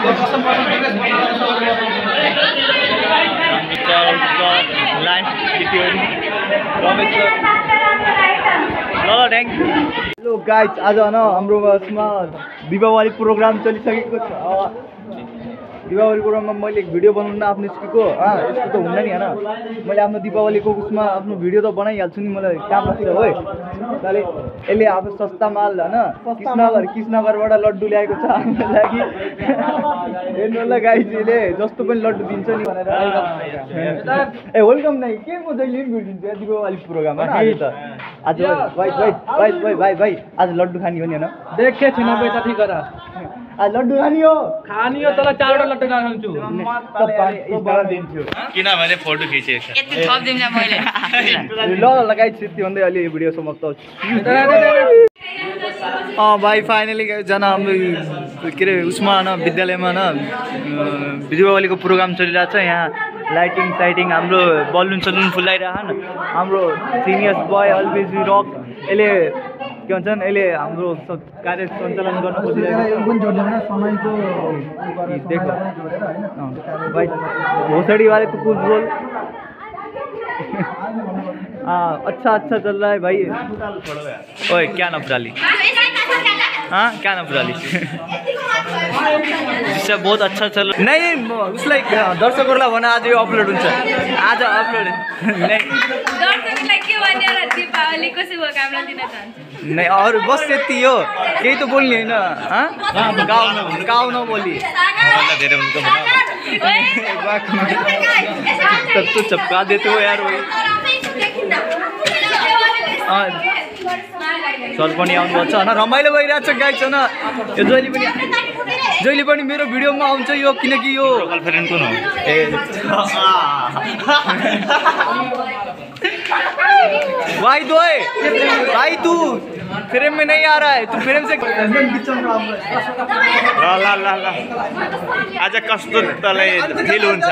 Hello guys, आज होइन हाम्रो उसमा दीपावली प्रोग्राम चलिसकेको छ। दीपावली प्रोग्राममा मैले भिडियो बनाउन आफ्नो स्कुलको यस्तो त हुँदैन नि होइन। मैले आफ्नो दीपावलीको उसमा आफ्नो भिडियो त बनाइहाल्छु नि, मलाई क्यामरातिर हो ताले। यसले अब सस्ता माल होइन कृष्णनगरबाट लड्डु ल्याएको छ हाम्रो लागि। हेर्नु होला गाइज, यसले जस्तो पनि लड्डु दिन्छ नि भनेर। ए वेलकम नै के म जहिले पनि भिडियो दिन्छु दीपावली प्रोग्राम होइन। आज त आज भाइ आज लड्डु खाने हो नि होइन। देखे थिएन बेटा ठीक गर आज लड्डु खानी हो तल 4वटा लड्डु खान्छु दिन्छु किनभने फोटो खिचेको छ। यति थप दिन्छ मैले। ल लगाइ त्यति भन्दै अलि भिडियो समाप्त हुन्छ। भाइ फाइनली जना हाम्रो के अरे उसमा होइन विद्यालयमा होइन दीपावलीको प्रोग्राम चलिरहेको छ। यहाँ लाइटिङ साइटिङ हाम्रो बलुन सलुन फुलाइरहेको न। हाम्रो सिनियर्स बय अलवेज रक यसले के भन्छन्, यसले हाम्रो कार्य सञ्चालन गर्न खोजिरहेको भाइ भोसड़ी वाले तो कुछ बोल। अच्छा चल रहा है भाई। ओए क्या नपराली, हाँ क्या नपराली जिससे बहुत अच्छा चल रहा नहीं। उसलाई दर्शकहरूलाई भन आज यो अपलोड हुन्छ, आज अपलोड नहीं और बस यति हो, केही त बोल्ने होइन। गाउँ नबोली तो चपका देते हो यार। वही सर पनि आउनुभएको छ होइन, रमाइलो भइरहेको छ गाइस होइन। यो जहिले पनि मेरो भिडियोमा आउँछ यो, किनकि यो गर्लफ्रेन्ड कुन हो? ए भाई तू फ्रेम में नहीं आ रहा है, तू फ्रेम से ल आज कस्तो तँलाई फिल हुन्छ?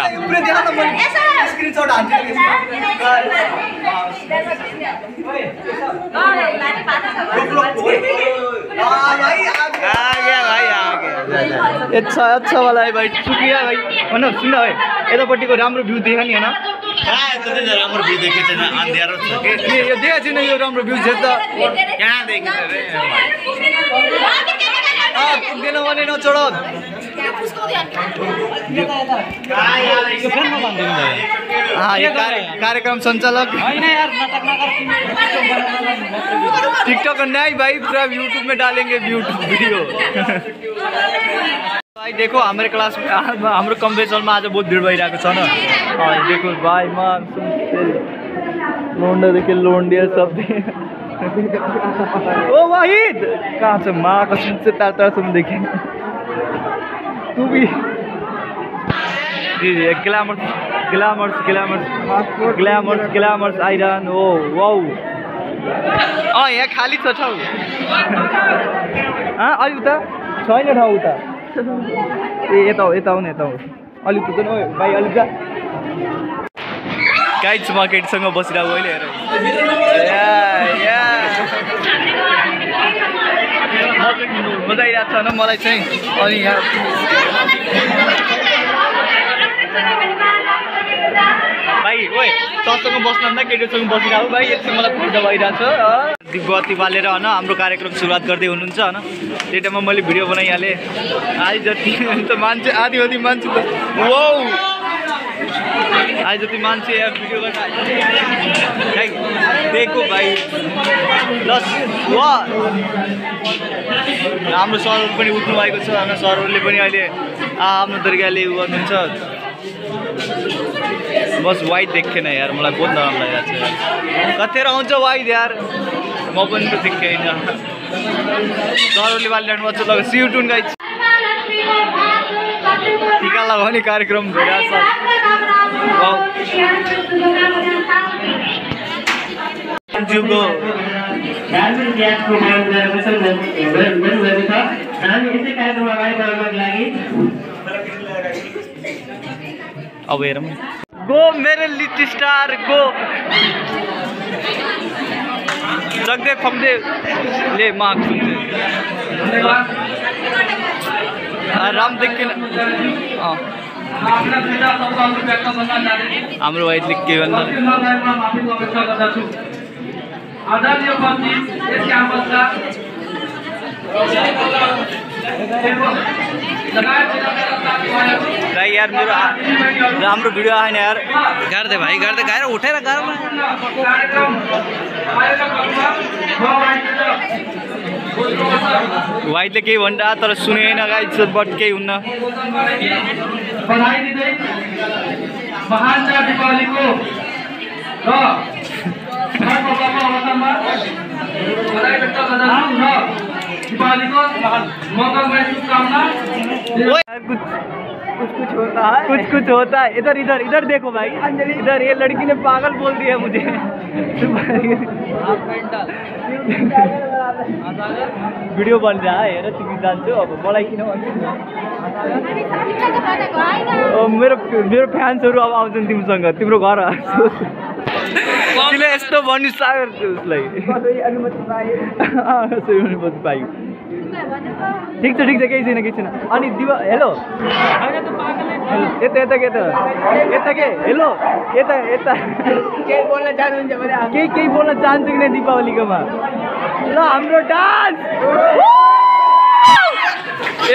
अच्छा वाला है भाई, शुक्रिया भाई। भन सुन भाइ, यतापट्टिको राम्रो भ्यू देखा नि होइन। राम्रो भ्यू देखेको छैन, अँध्यारो छ कि यो देखा छैन यो राम्रो भ्यू छ त। कहाँ देखिन्छ रे? पुग्दैन भने नचढ। यो कार्यक्रम सञ्चालक टिकटक नहीं भाई, पूरा यूट्यूब में डालेंगे वीडियो। भाई देखो हमारे क्लास में हाम्रो कम्पिटिसन में आज बहुत भीड़ भइरहेको छ न। देखो भाई लोन्डादेखि लोन्डिया सब। ओ वाहिद कहाँ छ? माँ कसम से तारसम्म देखें। तू भी ग्लैमर्स आइरहन हो। वाउ यहाँ खाली छ ठाउँ। अलि उता छैन ठाउँ उता। ए यता हो यता हो अलि पुग्दैन हो भाइ, अलिक जा। गाइड्स मार्केटसँग बसिरहेको अहिले हेर मजा आइरहेको छ होइन मलाई चाहिँ। अनि यहाँ भाइ ओए तँसँग बस्नुहुँदा केटीसँग बसिरहेको भाइ, यसमा मलाई खुट्टा भइरहेको छ। बत्ती बालेर होइन हाम्रो कार्यक्रम सुरुवात गर्दै हुनुहुन्छ होइन। त्यो टाइममा मैले भिडियो बनाइहालेँ। आधी जति त मान्छे आधी मान्छे त वाउ आज जति मान्छे यहाँ भिडियो गर्न दिएको भाइ। प्लस वा हाम्रो सरहरू पनि उठ्नु भएको छ होइन। सरहरूले पनि अहिले आफ्नो तरिकाले उ गर्नुहुन्छ। बस वाइट देखेन यार, मलाई बहुत नराम्रो लागिरहेको छ यार। कतिखेर आउँछ वाइट यार, म पनि त देखेँ होइन। सरहरूले बालिरहनु भएको छ। ल सी यू टुन गाइज। टिका लगाउने कार्यक्रम भइरहेको छ। अब हेरौँ गो मेरे लिटिल स्टार गो। जगदे फगदे ले मार्क्स हुन्छ। राम देख के हाम्रो भाइले के भन्नु यार मेरो राम्रो भिडियो आएन यार गर्दै भाइ गर्दै गएर उठेर गर भाइले केही भन्दा तर सुनेन गाइस बट केही हुन्न महान चाड दीपावलीको र बधाई व्यक्त गर्दछु र दीपावलीको मङ्गलमय शुभकामना। कुछ होता है इधर इधर इधर देखो भाई इधर ये लड़की ने पागल बोल दिया मुझे वीडियो बन रहा है हेर तिमी जान्छौ अब मलाई किन मेरो मेरो फ्यान्सहरू अब आउँछन् तिमीसँग तिम्रो घर तिमीले यस्तो भन्नु सागर उसलाई अनुमति पाइयो ठिक छ केही छैन अनि दिवा हेलो यता यता के त यता के हेलो यता यता केही बोल्न चाहनुहुन्छ भने केही बोल्न चाहन्छु कि नै दीपावलीकोमा ल हाम्रो डान्स ए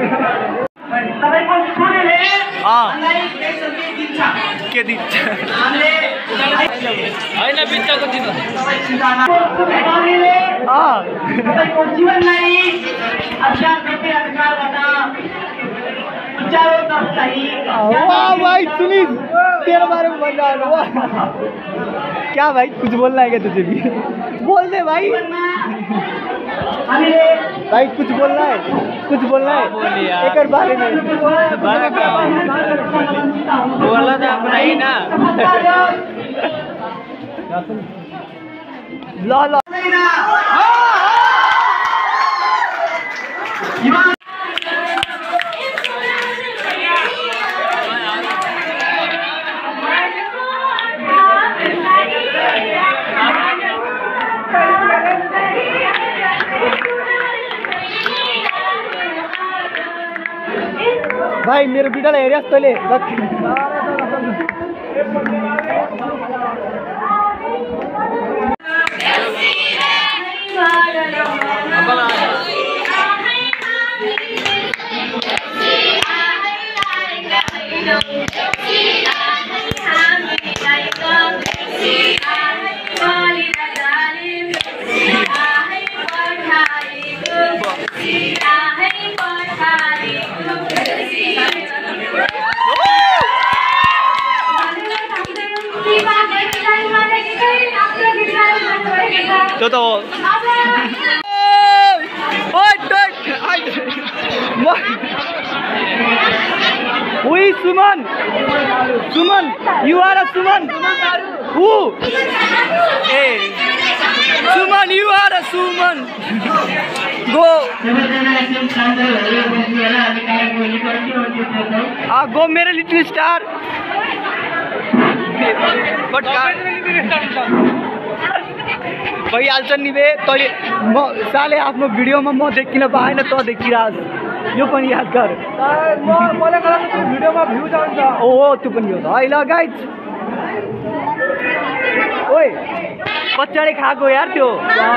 के दिन्छ होइन बिचको दिन जीवनलाई वाह भाई सुनील तेरे बारे में बन रहा है क्या भाई कुछ बोलना है क्या तुझे भी बोल दे भाई भाई कुछ बोलना है एक और बारे में बोला था अपना ही ना ला भाइ मेरो बिटालाई हेरिस् तैँले त्यो त ओइ Suman you are a Suman who a Suman you are a Suman go मेरो लिटिल स्टार बट भइहाल्छ नि बे तैँले म साले आफ्नो भिडियोमा म देखिन पाएन त देखिरहेछ यो पनि याद गर भिडियोमा भ्यू जान्छ ओहो त्यो पनि हो त है ल गाइज ओइ पछाडि खाएको यार त्यो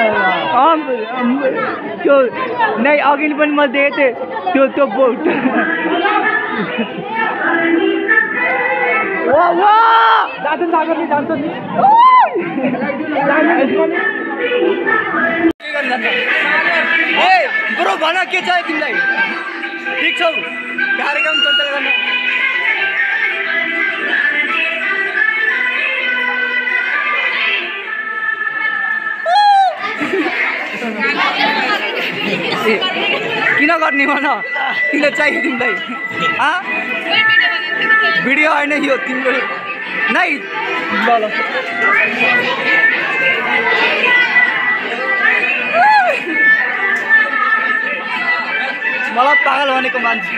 त्यो नै अघि पनि मैले देखेको थिएँ त्यो बोट दाजु सागरले जान्छ नि ब्रो भन के चाहियो तिमीलाई ठिक छौ कार्यक्रम सञ्चालन गर्न किन गर्ने भन किन चाहियो तिमीलाई भिडियो होइन यो तिम्रो नै ल मलाई पागल भनेको मान्छे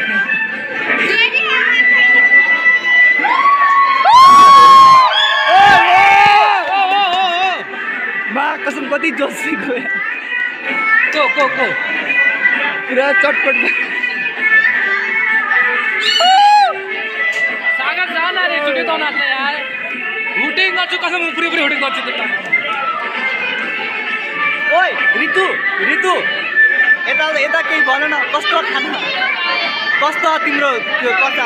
मा कसम कति जोसी गयो को पुरा चटपट गर्छु कसम पुरै पुरै होटेल गर्छु त ओइ ऋतु ऋतु यता यता केही भन न कस्तो खाना कस्तो तिम्रो त्यो कच्चा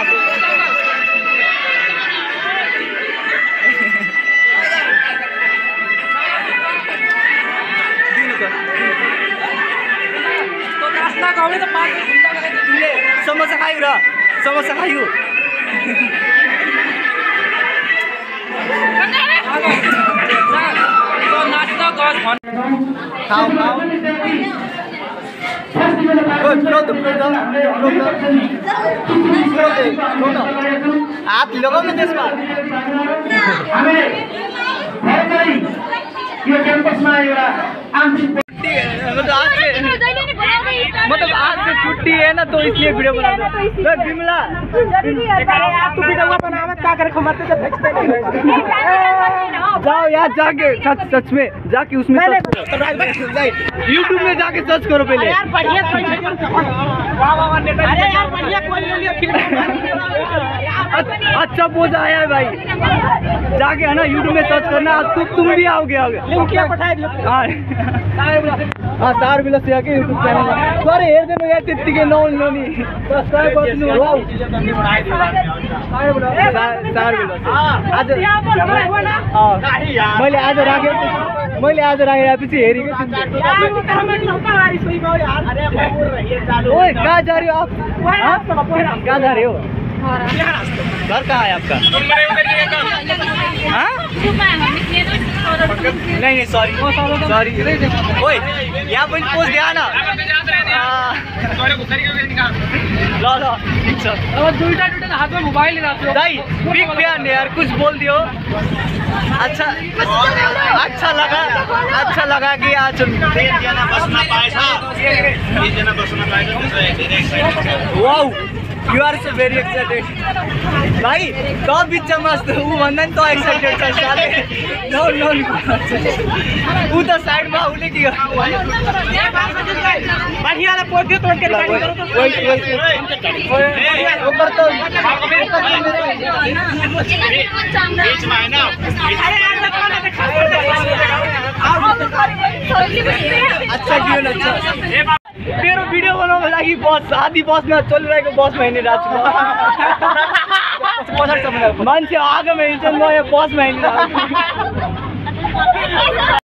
नास्ता खाउने त पाँच तिमीले समोसा खायौ र समोसा खायौ नास्ता गज भन खाऊ खाऊ हात लगाऊ न त्यसमा मतलब आज से छुट्टी है ना तो इसलिए वीडियो बना रहा हूं। बिमला तू वीडियो बनावे क्या करे खमरते से भेजते नहीं जाओ यार जाके सच में जाके उसमें यूट्यूब में जाके सर्च करो पहले यार बढ़िया कोई अरे यार बढ़िया कोई ले लियो अच्छा पोज आया है भाई जाके है ना यूट्यूब में सर्च करना तुम भी आओगे लिंक क्या पठाए दियो हाँ सार बिला से आके यूट्यूब चैनल अरे हेर देनु यार त्यतिकै नौलो नि सब्स्क्राइब गर्दिनु सार बिला आज मैले आज राखेपछि हेरेको ओए कहाँ जा रहे हो आप कहाँ जा रहे हो घर कहाँ है आपका हाँ नहीं सॉरी ओए यहाँ पनि पोज दिया ना ल ठीक छ अब दुईटा हाथ में मोबाइल राख्यो दाई बिग फैन यार कुछ बोल दियो अच्छा लगा कि आज wow you are so very excited भाइ त बिचमा मस्त ऊ भन्दा नि त एक्साइटेड छ साले नो ऊ त साइडमा उले के बढ़िया पोते तोड़ के गाड़ी करो तो ओकर त अच्छा क्यों न अच्छा तेरो भिडियो बनाउनको लागि बस आधी बसमा चलिरहेको बसमा हिँडिरहेको छु मान्छे आगोमा हिँड्छन् म यहाँ बसमा हिँडिरहेको छु